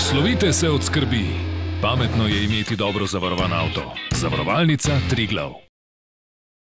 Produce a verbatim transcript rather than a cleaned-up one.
Poslovite se od skrbi. Pametno je imeti dobro zavarovan avto. Zavarovalnica Triglav.